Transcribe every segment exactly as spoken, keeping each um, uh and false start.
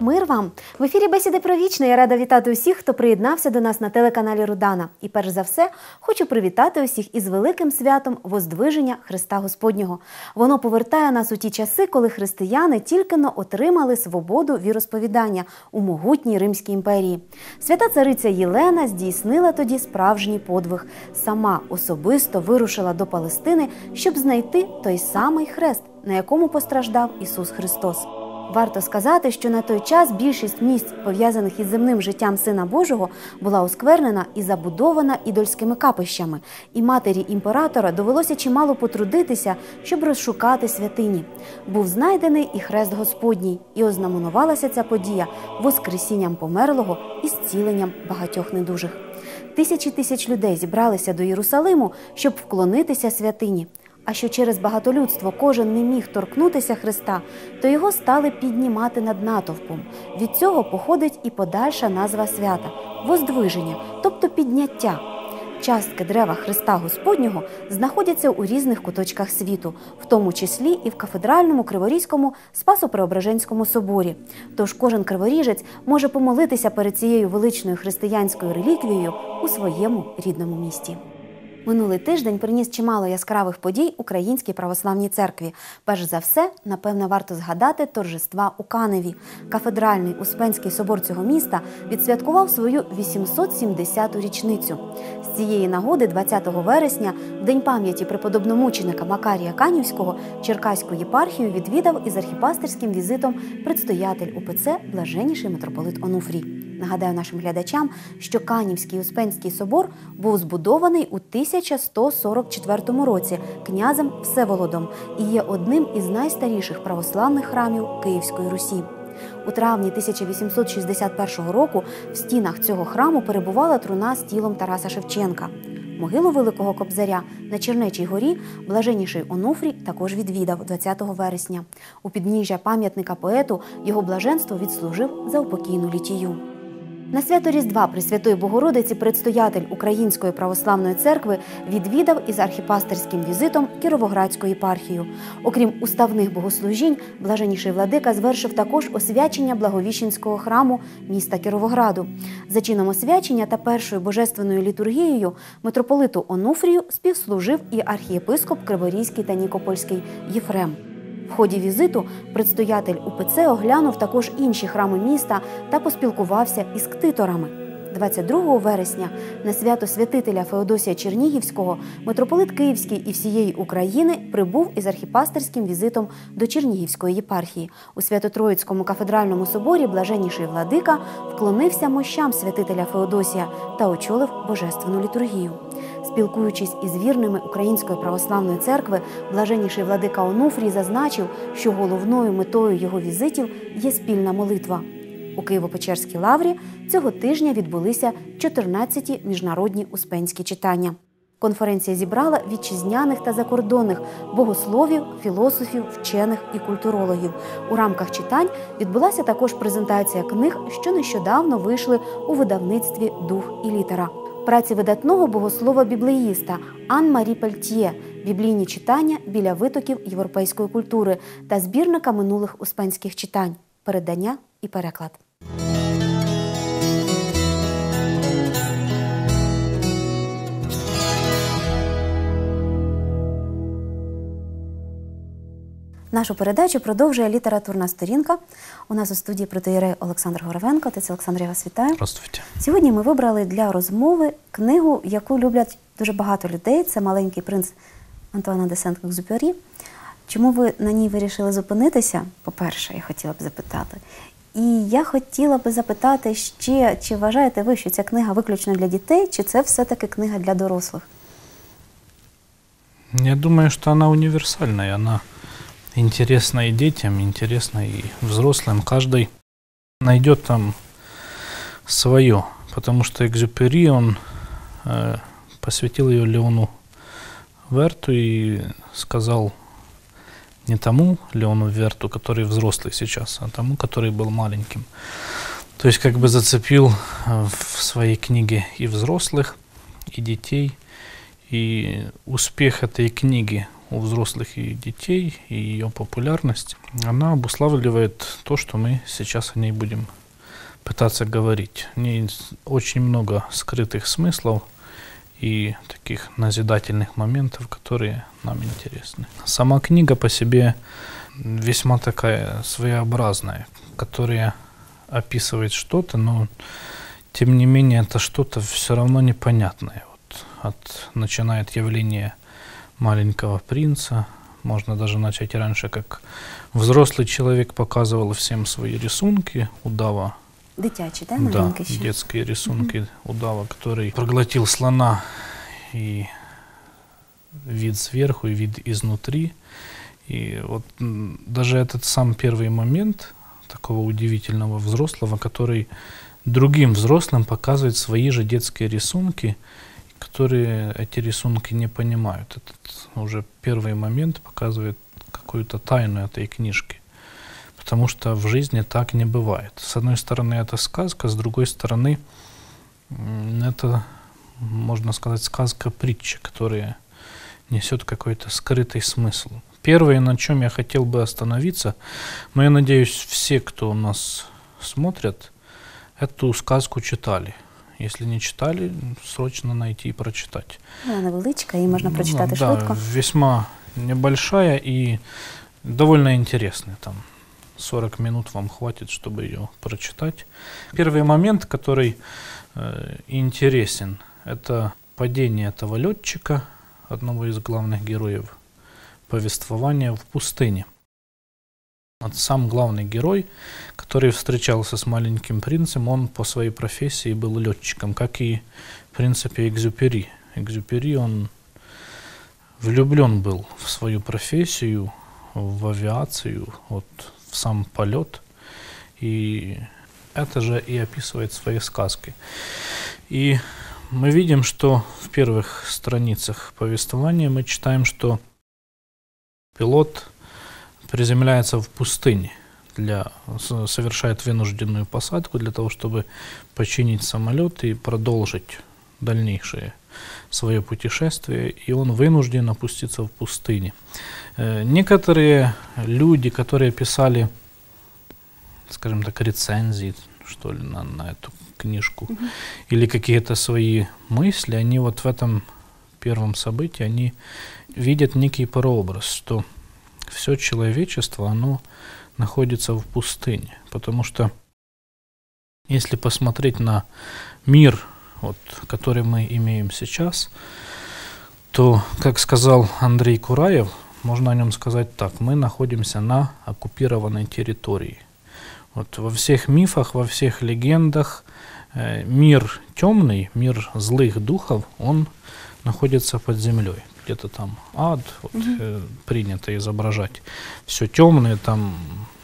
Мир вам! В ефірі «Бесіди про вічне». Я рада вітати усіх, хто приєднався до нас на телеканалі Рудана. І перш за все, хочу привітати усіх із великим святом Воздвиження Христа Господнього. Воно повертає нас у ті часи, коли християни тільки-но отримали свободу віросповідання у могутній Римській імперії. Свята цариця Єлена здійснила тоді справжній подвиг. Сама особисто вирушила до Палестини, щоб знайти той самий хрест, на якому постраждав Ісус Христос. Варто сказати, що на той час більшість місць, пов'язаних із земним життям Сина Божого, була осквернена і забудована ідольськими капищами, і матері імператора довелося чимало потрудитися, щоб розшукати святині. Був знайдений і хрест Господній, і ознаменувалася ця подія воскресінням померлого і зціленням багатьох недужих. Тисячі тисяч людей зібралися до Єрусалиму, щоб вклонитися святині. А що через багатолюдство кожен не міг торкнутися Христа, то його стали піднімати над натовпом. Від цього походить і подальша назва свята – Воздвиження, тобто підняття. Частки дерева Христа Господнього знаходяться у різних куточках світу, в тому числі і в кафедральному Криворізькому Спасо-Преображенському соборі. Тож кожен криворіжець може помолитися перед цією величною християнською реліквією у своєму рідному місті. Минулий тиждень приніс чимало яскравих подій Українській православній церкві. Перш за все, напевно, варто згадати торжества у Каневі. Кафедральний Успенський собор цього міста відсвяткував свою вісімсот сімдесяту річницю. З цієї нагоди двадцятого вересня, в день пам'яті преподобномученика Макарія Канівського, Черкаську єпархію відвідав із архіпастерським візитом предстоятель УПЦ блаженніший митрополит Онуфрій. Нагадаю нашим глядачам, що Канівський Успенський собор був збудований у тисяча сто сорок четвертому році князем Всеволодом і є одним із найстаріших православних храмів Київської Русі. У травні тисяча вісімсот шістдесят першого року в стінах цього храму перебувала труна з тілом Тараса Шевченка. Могилу Великого Кобзаря на Чернечій горі блаженніший Онуфрій також відвідав двадцятого вересня. У підніжжя пам'ятника поету його блаженство відслужив за упокійну літію. На свято Різдва Пресвятої Богородиці предстоятель Української православної церкви відвідав із архіпастерським візитом Кіровоградську єпархію. Окрім уставних богослужінь, блаженніший владика звершив також освячення Благовіщенського храму міста Кіровограду. За чином освячення та першою божественною літургією митрополиту Онуфрію співслужив і архієпископ Криворізький та Нікопольський Єфрем. В ході візиту предстоятель УПЦ оглянув також інші храми міста та поспілкувався із ктиторами. двадцять другого вересня на свято святителя Феодосія Чернігівського митрополит Київський і всієї України прибув із архіпастерським візитом до Чернігівської єпархії. У Свято-Троїцькому кафедральному соборі блаженніший владика вклонився мощам святителя Феодосія та очолив божественну літургію. Спілкуючись із вірними Української православної церкви, блаженніший владика Онуфрій зазначив, що головною метою його візитів є спільна молитва. У Києво-Печерській лаврі цього тижня відбулися чотирнадцяті міжнародні успенські читання. Конференція зібрала вітчизняних та закордонних богословів, філософів, вчених і культурологів. У рамках читань відбулася також презентація книг, що нещодавно вийшли у видавництві «Дух і літера». Праці видатного богослова-біблеїста Ан-Марі Пельтьє «Біблійні читання біля витоків європейської культури» та збірника минулих успенських читань, передання і переклад. Нашу передачу продовжує літературна сторінка. У нас у студії протоієрей Олександр Горовенко. Отець Олександр, я вас вітаю. Здравствуйте. Сьогодні ми вибрали для розмови книгу, яку люблять дуже багато людей. Це «Маленький принц» Антуана де Сент-Екзюпері. Чому ви на ній вирішили зупинитися? По-перше, я хотіла б запитати. І я хотіла б запитати ще, чи вважаєте ви, що ця книга виключно для дітей, чи це все-таки книга для дорослих? Я думаю, что она универсальная, она интересна и детям, интересна и взрослым. Каждый найдет там свое, потому что Экзюпери, он э, посвятил ее Леону Верту и сказал не тому Леону Верту, который взрослый сейчас, а тому, который был маленьким. То есть как бы зацепил в своей книге и взрослых, и детей. И успех этой книги, у взрослых и детей, и ее популярность, она обуславливает то, что мы сейчас о ней будем пытаться говорить. В ней очень много скрытых смыслов и таких назидательных моментов, которые нам интересны. Сама книга по себе весьма такая своеобразная, которая описывает что-то, но тем не менее это что-то все равно непонятное. Вот от, начиная от явления маленького принца, можно даже начать раньше, как взрослый человек показывал всем свои рисунки удава. Дитячі, да, Да, маленькі ще? детские рисунки mm-hmm. удава, который проглотил слона, и вид сверху, и вид изнутри. И вот даже этот сам первый момент такого удивительного взрослого, который другим взрослым показывает свои же детские рисунки, которые эти рисунки не понимают. Этот уже первый момент показывает какую-то тайну этой книжки. Потому что в жизни так не бывает. С одной стороны, это сказка, с другой стороны, это, можно сказать, сказка-притча, которая несет какой-то скрытый смысл. Первое, на чем я хотел бы остановиться, но я надеюсь, все, кто у нас смотрят, эту сказку читали. Если не читали, срочно найти и прочитать. Вона невеличка, її можна прочитати да, швидко. Весьма небольшая и довольно интересная. Там сорок минут вам хватит, чтобы ее прочитать. Первый момент, который э, интересен, это падение этого летчика, одного из главных героев повествования, в пустыне. Вот сам главный герой, который встречался с маленьким принцем, он по своей профессии был летчиком, как и, в принципе, Экзюпери. Экзюпери, он влюблен был в свою профессию, в авиацию, вот, в сам полет. И это же и описывает своей сказкой. И мы видим, что в первых страницах повествования мы читаем, что пилот приземляется в пустыне, для, совершает вынужденную посадку для того, чтобы починить самолет и продолжить дальнейшее свое путешествие, и он вынужден опуститься в пустыне. Э, некоторые люди, которые писали, скажем так, рецензии, что ли, на, на эту книжку, mm-hmm. или какие-то свои мысли, они вот в этом первом событии, они видят некий прообраз, что все человечество, оно находится в пустыне. Потому что если посмотреть на мир, вот, который мы имеем сейчас, то, как сказал Андрей Кураев, можно о нем сказать так: мы находимся на оккупированной территории. Вот во всех мифах, во всех легендах э, мир темный, мир злых духов, он находится под землей. Где-то там ад, вот, mm-hmm. э, принято изображать. Все темное, там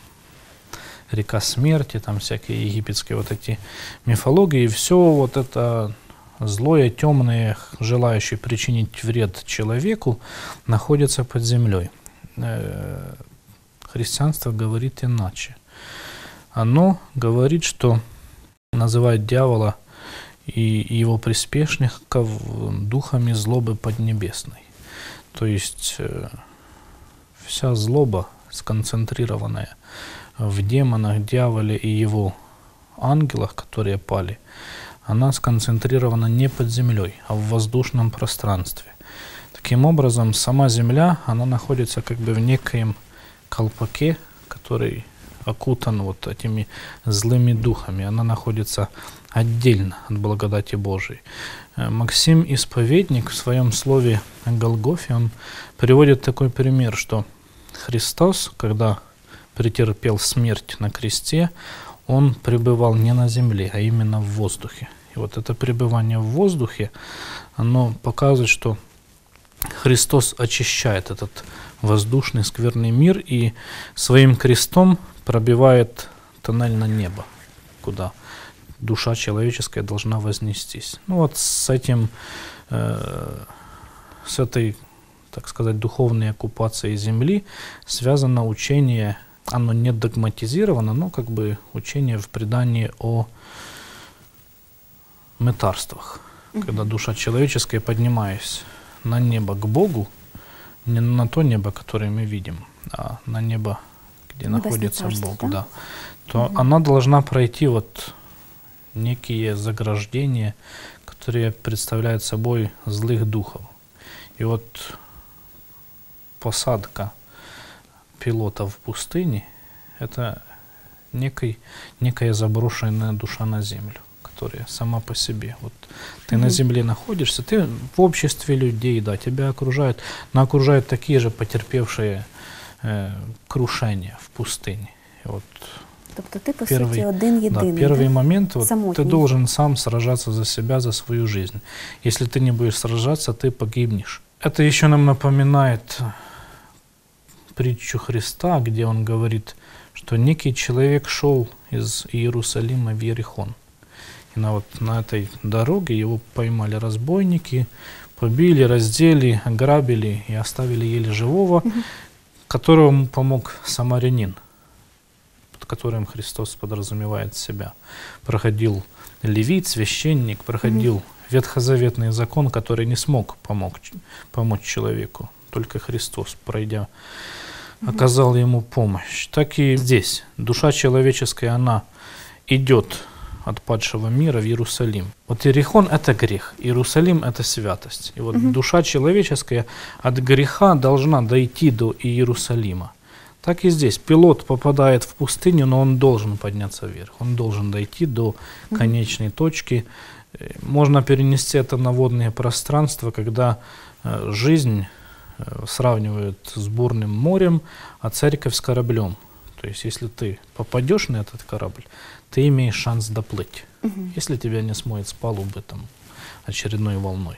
река смерти, там всякие египетские вот эти мифологии. И все вот это злое, темное, желающее причинить вред человеку, находится под землей. Э, христианство говорит иначе. Оно говорит, что называет дьявола и его приспешников духами злобы поднебесной. То есть э, вся злоба, сконцентрированная в демонах, дьяволе и его ангелах, которые пали, она сконцентрирована не под землей, а в воздушном пространстве. Таким образом, сама земля, она находится как бы в некоем колпаке, который окутан вот этими злыми духами. Она находится отдельно от благодати Божией. Максим Исповедник в своем слове о Голгофе, он приводит такой пример, что Христос, когда претерпел смерть на кресте, он пребывал не на земле, а именно в воздухе. И вот это пребывание в воздухе, оно показывает, что Христос очищает этот воздушный скверный мир и своим крестом пробивает тоннель на небо, куда душа человеческая должна вознестись. Ну вот с этим, э, с этой, так сказать, духовной оккупацией земли связано учение, оно не догматизировано, но как бы учение в предании о мытарствах. Mm-hmm. Когда душа человеческая, поднимаясь на небо к Богу, не на то небо, которое мы видим, а на небо, где Небесное находится царство, Бог, да? да, то Мгм. она должна пройти вот некие заграждения, которые представляют собой злых духов. И вот посадка пилота в пустыне — это некий, некая заброшенная душа на землю, которая сама по себе. Вот ты на Мгм. земле находишься, ты в обществе людей, да, тебя окружают, но окружают такие же потерпевшие э, крушения в пустыне. И вот Тобто ти, по Первый- суті, один да, єдиний. первый да? момент, вот, ты Самотний. должен сам сражаться за себя, за свою жизнь. Если ты не будешь сражаться, ты погибнешь. Это еще нам напоминает притчу Христа, где он говорит, что некий человек шел из Иерусалима в Иерихон. И на, вот, на этой дороге его поймали разбойники, побили, раздели, ограбили и оставили еле живого, которому помог самарянин, под которым Христос подразумевает себя. Проходил левит, священник, проходил ветхозаветный закон, который не смог помог, помочь человеку. Только Христос, пройдя, оказал ему помощь. Так и здесь. Душа человеческая, она идет от падшего мира в Иерусалим. Вот Иерихон — это грех, Иерусалим — это святость. И вот душа человеческая от греха должна дойти до Иерусалима. Так и здесь. Пилот попадает в пустыню, но он должен подняться вверх. Он должен дойти до конечной точки. Э, Можно перенести это на водные пространства, когда э, жизнь э, сравнивают с бурным морем, а церковь с кораблем. То есть, если ты попадешь на этот корабль, ты имеешь шанс доплыть, если тебя не смоет с палубы там очередной волной.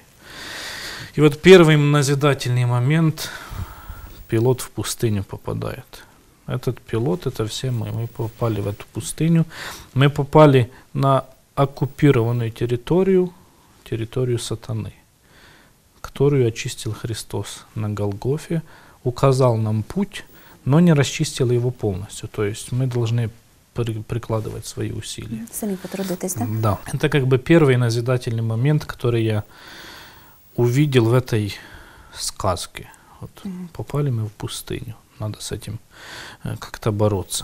И вот первый назидательный момент: пилот в пустыню попадает. Этот пилот — это все мы. Мы попали в эту пустыню. Мы попали на оккупированную территорию, территорию сатаны, которую очистил Христос на Голгофе, указал нам путь, но не расчистил его полностью. То есть мы должны при- прикладывать свои усилия. Самі потрудитись, так? Да. Это как бы первый назидательный момент, который я увидел в этой сказке. Вот попали мы в пустыню. Надо с этим э, как-то бороться.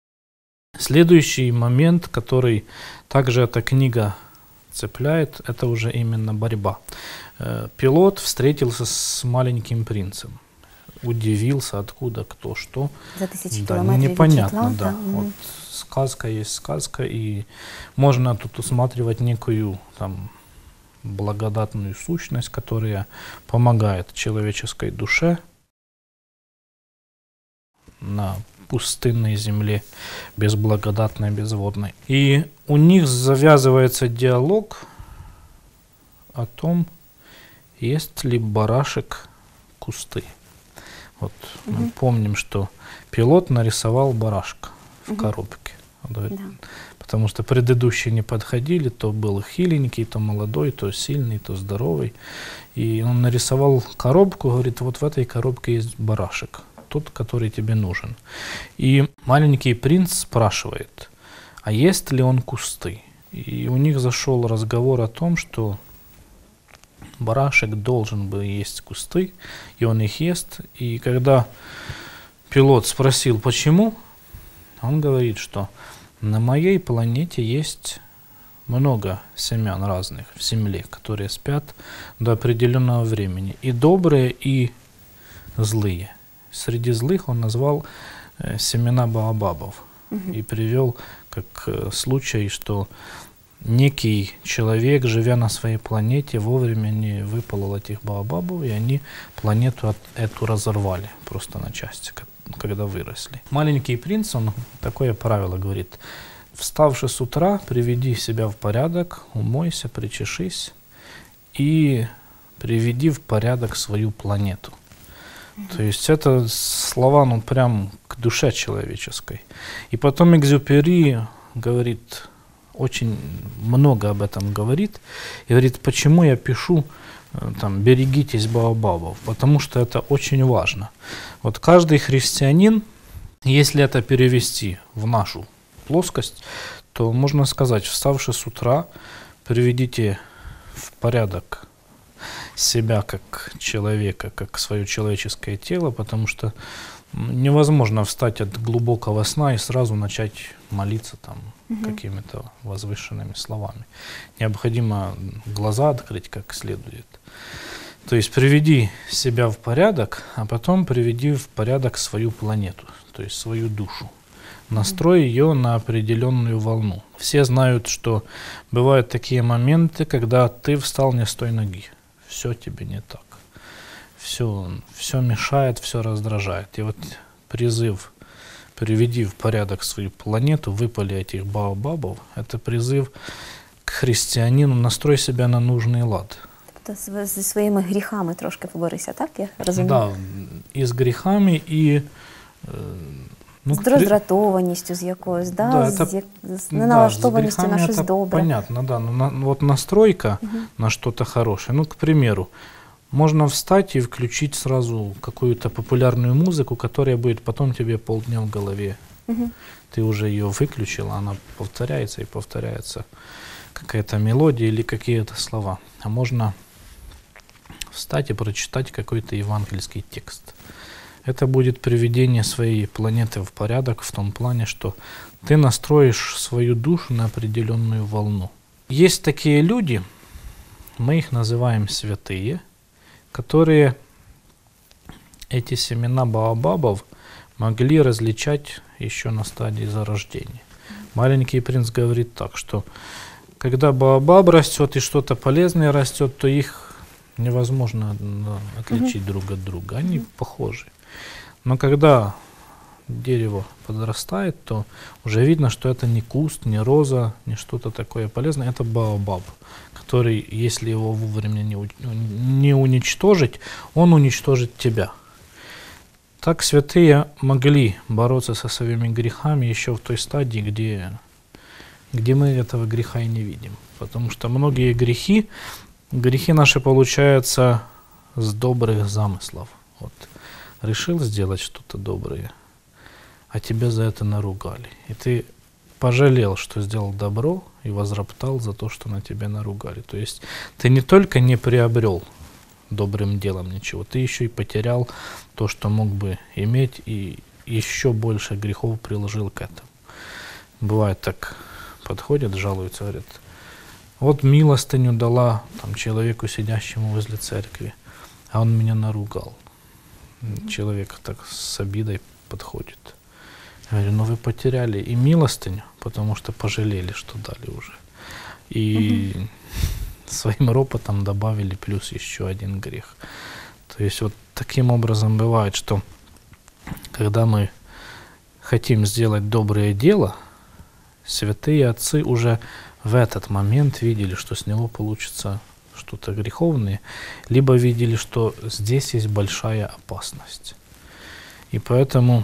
Следующий момент, который также эта книга цепляет, это уже именно борьба. Э, Пилот встретился с маленьким принцем. Удивился, откуда, кто, что. За тисячі Да, кілометрів непонятно, від да. Шотланда. Мгм. Вот сказка есть сказка, и можно тут усматривать некую там благодатную сущность, которая помогает человеческой душе на пустынной земле, безблагодатной, безводной. И у них завязывается диалог о том, есть ли барашек кусты. Вот мы помним, что пилот нарисовал барашка в коробке. Он говорит, Да. потому что предыдущие не подходили, то был хиленький, то молодой, то сильный, то здоровый. И он нарисовал коробку, говорит, вот в этой коробке есть барашек, тот, который тебе нужен. И маленький принц спрашивает, а есть ли он кусты? И у них зашел разговор о том, что барашек должен был есть кусты, и он их ест. И когда пилот спросил, почему, он говорит, что на моей планете есть много семян разных в земле, которые спят до определенного времени, и добрые, и злые. Среди злых он назвал э, семена баобабов и привел как э, случай, что некий человек, живя на своей планете, вовремя не выпалол этих баобабов, и они планету от- эту разорвали просто на части, ко- когда выросли. Маленький принц, он такое правило говорит: вставши с утра, приведи себя в порядок, умойся, причешись и приведи в порядок свою планету. То есть это слова, ну, прям к душе человеческой. И потом Экзюпери говорит, очень много об этом говорит, и говорит, почему я пишу, э, там, берегитесь баобабов, потому что это очень важно. Вот каждый христианин, если это перевести в нашу плоскость, то можно сказать, вставши с утра, приведите в порядок себя как человека, как свое человеческое тело, потому что невозможно встать от глубокого сна и сразу начать молиться там угу. какими-то возвышенными словами. Необходимо глаза открыть как следует. То есть приведи себя в порядок, а потом приведи в порядок свою планету, то есть свою душу. Настрой ее на определенную волну. Все знают, что бывают такие моменты, когда ты встал не с той ноги. Все тебе не так. Все, все мешает, все раздражает. И вот призыв «приведи в порядок свою планету», выпали этих баобабов, это призыв к христианину «настрой себя на нужный лад». Тобто зі своїми гріхами трошки поборися, так? Я розумію? Да, і з гріхами, і... Ну, з роздратованістю з якоюсь, да? Да, з, это, як... з неналаштованістю да, на щось добре. Понятно, да. Но на, вот настройка угу. на что-то хорошее. Ну, к примеру, можно встать и включить сразу какую-то популярную музыку, которая будет потом тебе полдня в голове. Угу. Ты уже ее выключила, она повторяется и повторяется. Какая-то мелодия или какие-то слова. А можно встать и прочитать какой-то евангельский текст. Это будет приведение своей планеты в порядок в том плане, что ты настроишь свою душу на определенную волну. Есть такие люди, мы их называем святые, которые эти семена баобабов могли различать еще на стадии зарождения. Маленький принц говорит так, что когда баобаб растет и что-то полезное растет, то их невозможно отличить угу. друг от друга, они угу. похожи. Но когда дерево подрастает, то уже видно, что это не куст, не роза, не что-то такое полезное, это баобаб, который, если его вовремя не, не уничтожить, он уничтожит тебя. Так святые могли бороться со своими грехами еще в той стадии, где, где мы этого греха и не видим. Потому что многие грехи, грехи наши получаются с добрых замыслов. Вот. Решил сделать что-то доброе, а тебя за это наругали. И ты пожалел, что сделал добро, и возроптал за то, что на тебя наругали. То есть ты не только не приобрел добрым делом ничего, ты еще и потерял то, что мог бы иметь, и еще больше грехов приложил к этому. Бывает так, подходят, жалуются, говорят, вот милостыню дала там, человеку, сидящему возле церкви, а он меня наругал. Человек так с обидой подходит. Я говорю, ну вы потеряли и милостыню, потому что пожалели, что дали уже. И угу. своим ропотом добавили плюс еще один грех. То есть вот таким образом бывает, что когда мы хотим сделать доброе дело, святые отцы уже в этот момент видели, что с него получится что-то греховное, либо видели, что здесь есть большая опасность. И поэтому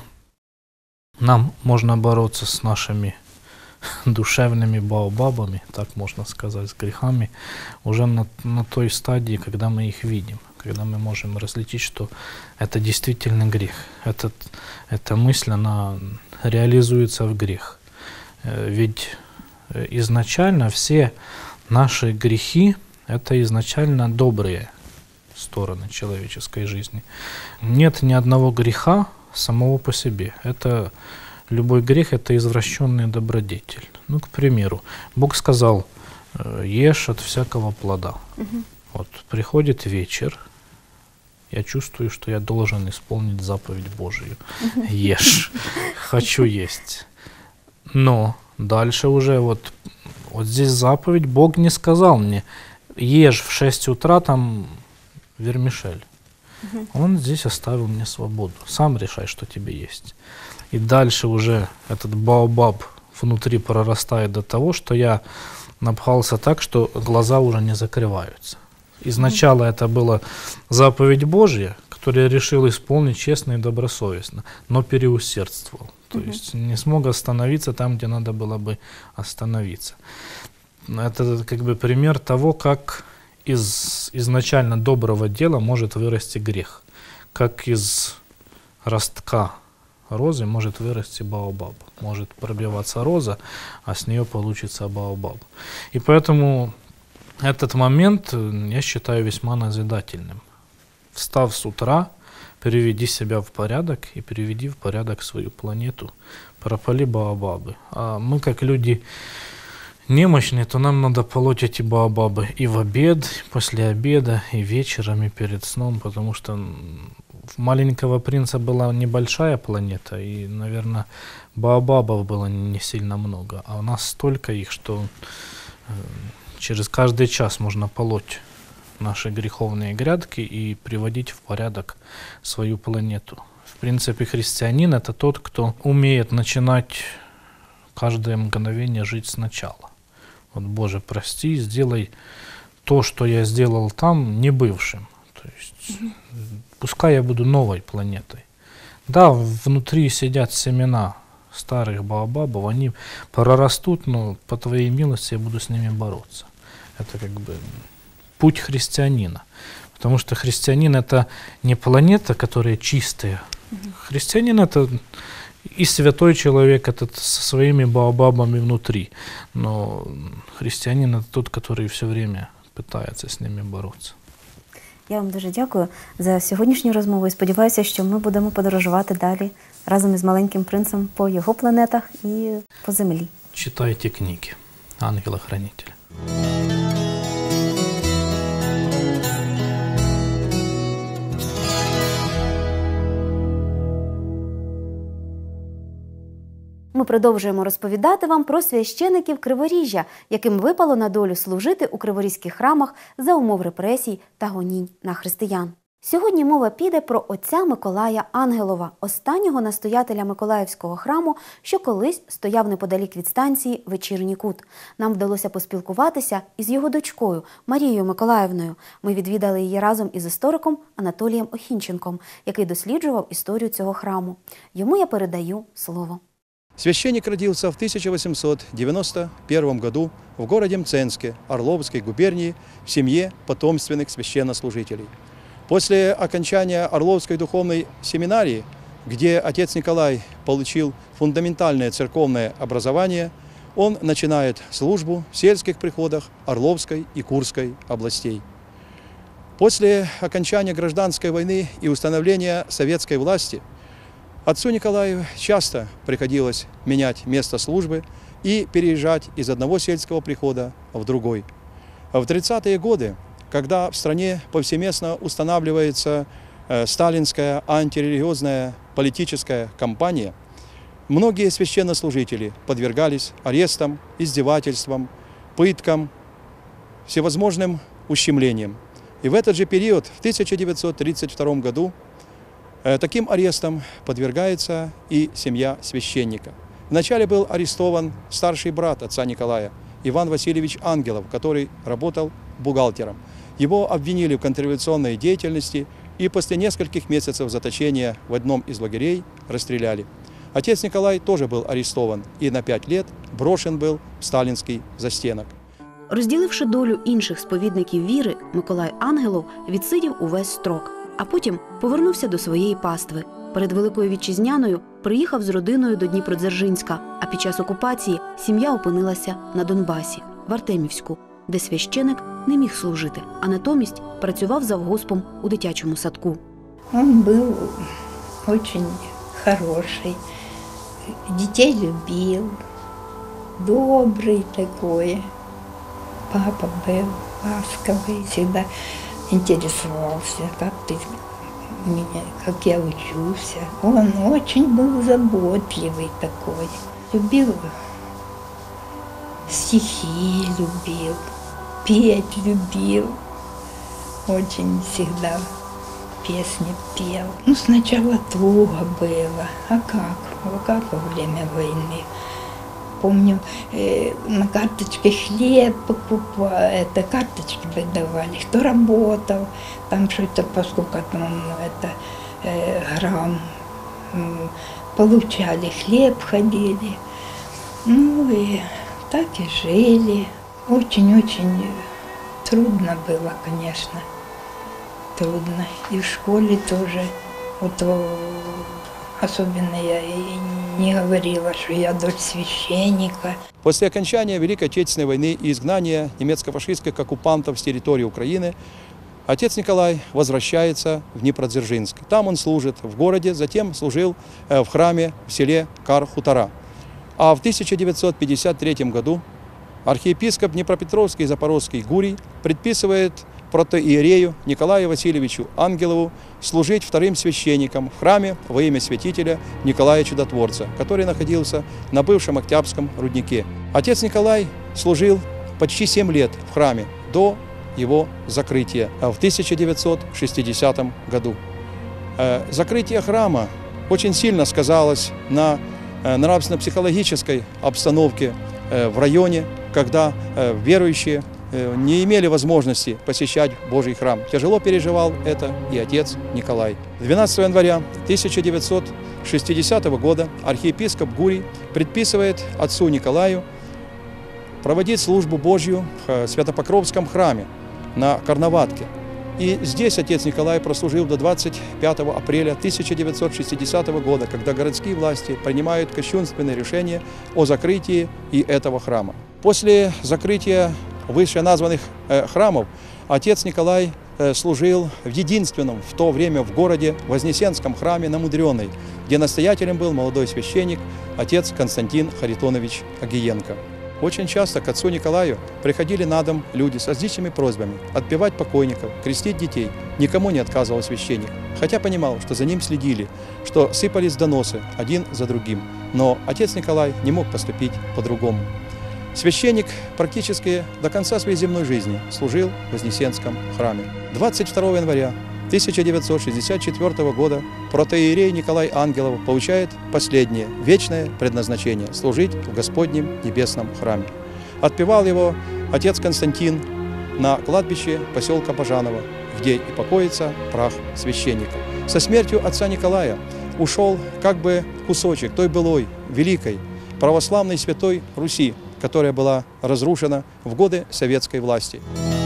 нам можно бороться с нашими душевными баобабами, так можно сказать, с грехами, уже на, на той стадии, когда мы их видим, когда мы можем различить, что это действительно грех. Этот, эта мысль, она реализуется в грех. Ведь изначально все наши грехи, это изначально добрые стороны человеческой жизни. Нет ни одного греха самого по себе. Это, любой грех – это извращенный добродетель. Ну, к примеру, Бог сказал, ешь от всякого плода. Угу. Вот, приходит вечер, я чувствую, что я должен исполнить заповедь Божию. Угу. Ешь, хочу есть. Но дальше уже вот, вот здесь заповедь, Бог не сказал мне, ешь в шесть утра там вермишель. Угу. Он здесь оставил мне свободу. Сам решай, что тебе есть. И дальше уже этот баобаб внутри прорастает до того, что я напхался так, что глаза уже не закрываются. Изначально угу. это была заповедь Божья, которую я решил исполнить честно и добросовестно, но переусердствовал. То угу. есть не смог остановиться там, где надо было бы остановиться. Это как бы пример того, как из изначально доброго дела может вырасти грех. Как из ростка розы может вырасти баобаб. Может пробиваться роза, а с нее получится баобаб. И поэтому Этот момент я считаю весьма назидательным. Встав с утра, приведи себя в порядок и приведи в порядок свою планету. Пропали баобабы. А мы, как люди немощные, то нам надо полоть эти баобабы и в обед, и после обеда, и вечером, и перед сном, потому что у маленького принца была небольшая планета, и, наверное, баобабов было не сильно много, а у нас столько их, что через каждый час можно полоть наши греховные грядки и приводить в порядок свою планету. В принципе, христианин — это тот, кто умеет начинать каждое мгновение жить сначала. Вот, Боже, прости, сделай то, что я сделал там, не бывшим. То есть, mm-hmm. пускай я буду новой планетой. Да, внутри сидят семена старых баобабов, они прорастут, но по твоей милости я буду с ними бороться. Это как бы путь христианина. Потому что христианин — это не планета, которая чистая. Mm-hmm. Христианин — это и святой человек, этот со своими баобабами внутри. Но христианин — это тот, который все время пытается з ними боротися. Я вам дуже дякую за сьогоднішню розмову і сподіваюся, що ми будемо подорожувати далі разом із маленьким принцем по його планетах і по землі. Читайте книги ангела-хранителя. Ми продовжуємо розповідати вам про священиків Криворіжжя, яким випало на долю служити у криворізьких храмах за умов репресій та гонінь на християн. Сьогодні мова піде про отця Миколая Ангелова, останнього настоятеля Миколаївського храму, що колись стояв неподалік від станції Вечірній Кут. Нам вдалося поспілкуватися із його дочкою Марією Миколаївною. Ми відвідали її разом із істориком Анатолієм Охінченком, який досліджував історію цього храму. Йому я передаю слово. Священник родился в тысяча восемьсот девяносто первом году в городе Мценске Орловской губернии в семье потомственных священнослужителей. После окончания Орловской духовной семинарии, где отец Николай получил фундаментальное церковное образование, он начинает службу в сельских приходах Орловской и Курской областей. После окончания гражданской войны и установления советской власти отцу Николаю часто приходилось менять место службы и переезжать из одного сельского прихода в другой. В тридцатые годы, когда в стране повсеместно устанавливается э, сталинская антирелигиозная политическая кампания, многие священнослужители подвергались арестам, издевательствам, пыткам, всевозможным ущемлениям. И в этот же период, в тысяча девятьсот тридцать втором году, таким арестом подвергается и семья священника. Вначале был арестован старший брат отца Николая, Иван Васильевич Ангелов, который работал бухгалтером. Его обвинили в контрреволюционной деятельности и после нескольких месяцев заточения в одном из лагерей расстреляли. Отец Николай тоже был арестован и на пять лет брошен был в сталинский застенок. Розділивши долю інших сповідників віри, Миколай Ангелов відсидів увесь строк, а потім повернувся до своєї пастви. Перед Великою Вітчизняною приїхав з родиною до Дніпродзержинська, а під час окупації сім'я опинилася на Донбасі, в Артемівську, де священик не міг служити, а натомість працював завгоспом у дитячому садку. Він був дуже хороший, дітей любив, добрий такий. Папа был ласковый, всегда интересовался, как ты меня, как я учусь. Он очень был заботливый такой. Любил стихи, любил, петь любил. Очень всегда песни пел. Ну, сначала туго было, а как? А как во время войны? Помню, э, на карточке хлеб покупали, это карточки выдавали, кто работал, там что-то, поскольку там это э, грамм, э, получали хлеб, ходили. Ну и так и жили. Очень-очень трудно было, конечно, трудно. И в школе тоже, вот Особенно я и не говорила, что я дочь священника. После окончания Великой Отечественной войны и изгнания немецко-фашистских оккупантов с территории Украины отец Николай возвращается в Днепродзержинск. Там он служит в городе, затем служил в храме в селе Кар-Хутора. А в тысяча девятьсот пятьдесят третьем году архиепископ Днепропетровский и Запорожский Гурий предписывает протоиерею Николаю Васильевичу Ангелову служить вторым священником в храме во имя святителя Николая Чудотворца, который находился на бывшем Октябрьском руднике. Отец Николай служил почти семь лет в храме до его закрытия в тысяча девятьсот шестидесятом году. Закрытие храма очень сильно сказалось на нравственно-психологической обстановке в районе, когда верующие не имели возможности посещать Божий храм. Тяжело переживал это и отец Николай. двенадцатого января тысяча девятьсот шестидесятого года архиепископ Гурий предписывает отцу Николаю проводить службу Божью в Свято-Покровском храме на Карноватке. И здесь отец Николай прослужил до двадцать пятого апреля тысяча девятьсот шестидесятого года, когда городские власти принимают кощунственное решение о закрытии и этого храма. После закрытия вышеназванных э, храмов отец Николай э, служил в единственном в то время в городе Вознесенском храме на Мудреной, где настоятелем был молодой священник отец Константин Харитонович Агиенко. Очень часто к отцу Николаю приходили на дом люди с различными просьбами отпевать покойников, крестить детей. Никому не отказывал священник, хотя понимал, что за ним следили, что сыпались доносы один за другим. Но отец Николай не мог поступить по-другому. Священник практически до конца своей земной жизни служил в Вознесенском храме. двадцать второго января тысяча девятьсот шестьдесят четвёртого года протоиерей Николай Ангелов получает последнее, вечное предназначение – служить в Господнем небесном храме. Отпевал его отец Константин на кладбище поселка Бажаново, где и покоится прах священника. Со смертью отца Николая ушел как бы кусочек той былой, великой, православной святой Руси, которая была разрушена в годы советской власти.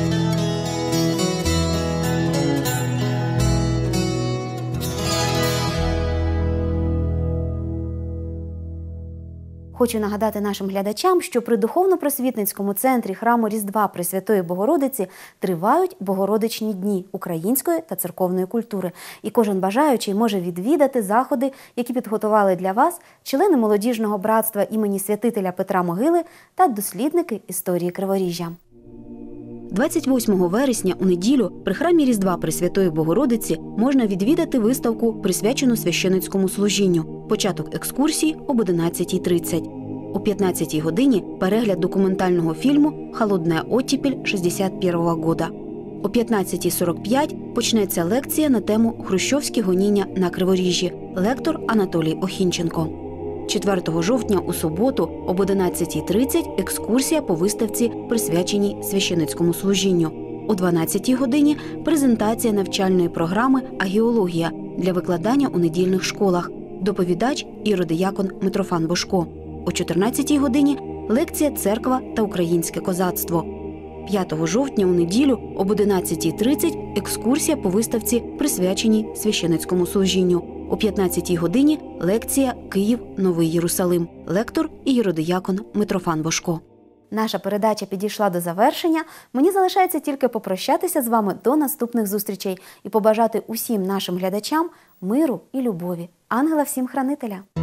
Хочу нагадати нашим глядачам, що при Духовно-просвітницькому центрі храму Різдва Пресвятої Богородиці тривають Богородичні дні української та церковної культури. І кожен бажаючий може відвідати заходи, які підготували для вас члени молодіжного братства імені святителя Петра Могили та дослідники історії Криворіжжя. двадцять восьмого вересня у неділю при храмі Різдва Пресвятої Богородиці можна відвідати виставку, присвячену священицькому служінню. Початок екскурсії об одинадцятій тридцять. О п'ятнадцятій годині перегляд документального фільму «Холодная оттепель шістдесят першого года». О п'ятнадцятій сорок п'ять почнеться лекція на тему «Хрущовські гоніння на Криворіжжі», лектор Анатолій Охінченко. четвертого жовтня у суботу об одинадцятій тридцять екскурсія по виставці, присвяченій священицькому служінню. О дванадцятій годині презентація навчальної програми «Агіологія» для викладання у недільних школах. Доповідач іродиякон Митрофан Божко. О чотирнадцятій годині лекція «Церква та українське козацтво». п'ятого жовтня у неділю об одинадцятій тридцять екскурсія по виставці, присвяченій священицькому служінню. О п'ятнадцятій годині лекція «Київ. Новий Єрусалим». Лектор і іродиякон Митрофан Божко. Наша передача підійшла до завершення. Мені залишається тільки попрощатися з вами до наступних зустрічей і побажати усім нашим глядачам миру і любові. Ангела всім хранителя!